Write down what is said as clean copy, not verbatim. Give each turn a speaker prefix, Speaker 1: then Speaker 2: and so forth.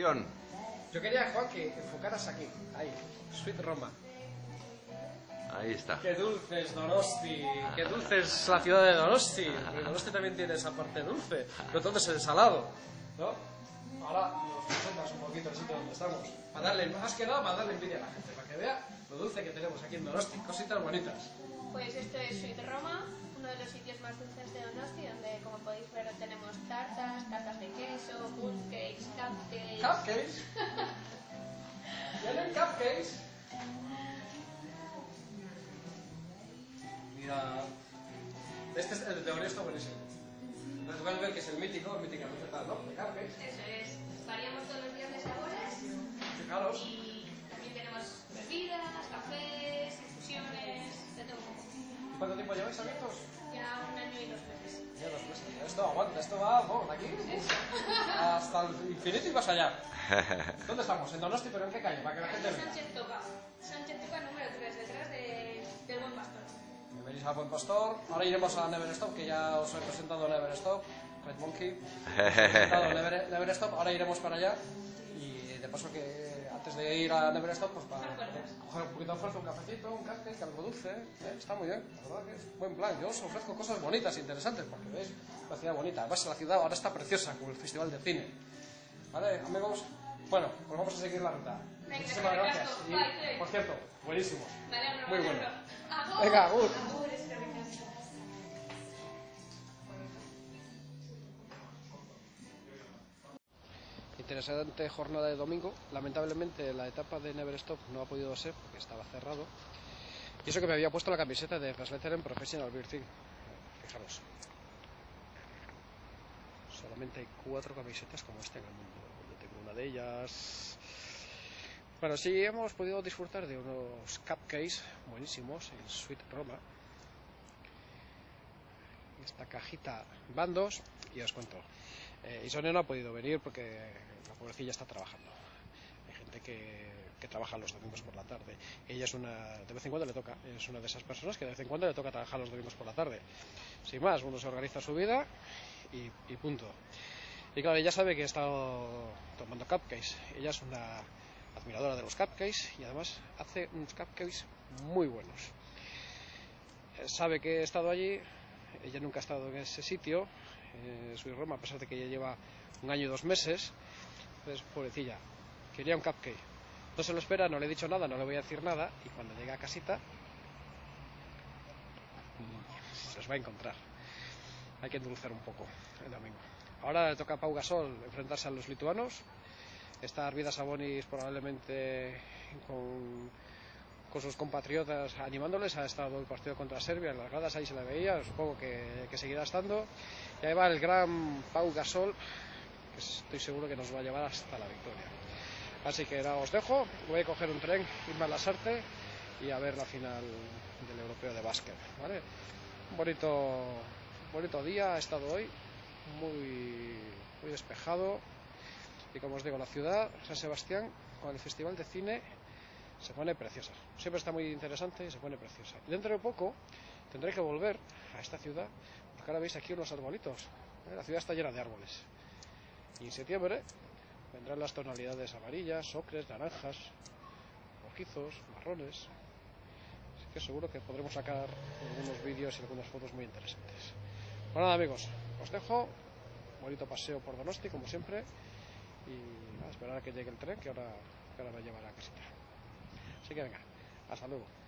Speaker 1: Atención.
Speaker 2: Yo quería, Juan, que enfocaras aquí. Ahí. Sweet Roma.
Speaker 1: Ahí está.
Speaker 2: Qué dulce es Donosti. Qué dulce es la ciudad de Donosti. Porque Donosti también tiene esa parte dulce. Pero todo es el salado. ¿No? Ahora nos presentas un poquito el sitio donde estamos. Has quedado para darle envidia a la gente. Para que vea lo dulce que tenemos aquí en Donosti. Cositas bonitas.
Speaker 3: Pues esto es Sweet Roma, uno de los sitios más dulces de Donosti, donde, como podéis ver, tenemos tartas de queso, cupcakes, cupcakes.
Speaker 2: ¿Cupcakes? ¿Tienen cupcakes? Mira, este es el de teoría, está buenísimo. Entonces vas a ver que es el mítico receta, ¿no? De cupcakes.
Speaker 3: Eso es, variamos todos los días de sabores.
Speaker 2: Fijaros.
Speaker 3: Y también tenemos bebidas, cafés, infusiones, de todo un poco.
Speaker 2: ¿Y cuánto tiempo lleváis abiertos?
Speaker 3: Ya 1 año y 2 meses.
Speaker 2: Ya 2 meses. Esto aguanta, esto va, de aquí hasta el infinito y más allá. ¿Dónde estamos? En Donosti, pero ¿en qué calle? Para que la gente venga.
Speaker 3: Sánchez Toca número 3, detrás del Buen Pastor.
Speaker 2: Venís al Buen Pastor. Ahora iremos a Neverstop, que ya os he presentado Neverstop. Red Monkey. Os he presentado Neverstop. Ahora iremos para allá. Y de paso que antes de ir a Neverstop, pues para coger un poquito de fuerza, un cafecito, un cupcake, algo dulce. Está muy bien, la verdad que es buen plan. Yo os ofrezco cosas bonitas, interesantes, porque veis la ciudad bonita. Además la ciudad ahora está preciosa con el Festival de Cine. ¿Vale, amigos? Bueno, pues vamos a seguir la ruta. Muchísimas gracias. Y, por cierto, buenísimo. Muy bueno. Venga, agur. Interesante jornada de domingo. Lamentablemente la etapa de Neverstop no ha podido ser porque estaba cerrado. Y eso que me había puesto la camiseta de Translator Professional Beer Team. Fijaros. Solamente hay 4 camisetas como esta en el mundo. Yo tengo una de ellas. Bueno, sí hemos podido disfrutar de unos cupcakes buenísimos en Sweet Roma. Esta cajita van 2 y os cuento. Isone no ha podido venir porque la pobrecilla está trabajando. Hay gente que trabaja los domingos por la tarde. Ella es de vez en cuando le toca, es una de esas personas que de vez en cuando le toca trabajar los domingos por la tarde. Sin más, uno se organiza su vida y punto. Y claro, ella sabe que he estado tomando cupcakes. Ella es una admiradora de los cupcakes y además hace unos cupcakes muy buenos. Sabe que he estado allí. Ella nunca ha estado en ese sitio, Sweet Roma, a pesar de que ella lleva 1 año y 2 meses. Entonces, pobrecilla, quería un cupcake. No se lo espera, no le he dicho nada, no le voy a decir nada. Y cuando llegue a casita, se los va a encontrar. Hay que endulzar un poco el domingo. Ahora le toca a Pau Gasol enfrentarse a los lituanos. Está Arvidas Sabonis probablemente con sus compatriotas animándoles. Ha estado el partido contra Serbia en las gradas, ahí se la veía, supongo que seguirá estando. Y ahí va el gran Pau Gasol, que estoy seguro que nos va a llevar hasta la victoria. Así que nada, os dejo, voy a coger un tren, irme a Lasarte y a ver la final del europeo de básquet, ¿vale? Un bonito día ha estado hoy, muy despejado. Y como os digo, la ciudad, San Sebastián, con el Festival de Cine, se pone preciosa. Siempre está muy interesante y se pone preciosa. Y dentro de poco tendré que volver a esta ciudad, porque ahora veis aquí unos arbolitos. La ciudad está llena de árboles. Y en septiembre vendrán las tonalidades amarillas, ocres, naranjas, rojizos, marrones. Así que seguro que podremos sacar algunos vídeos y algunas fotos muy interesantes. Bueno, nada, amigos, os dejo. Bonito paseo por Donosti, como siempre. Y nada, esperar a que llegue el tren, que ahora me llevará a casita. Así que venga, hasta luego.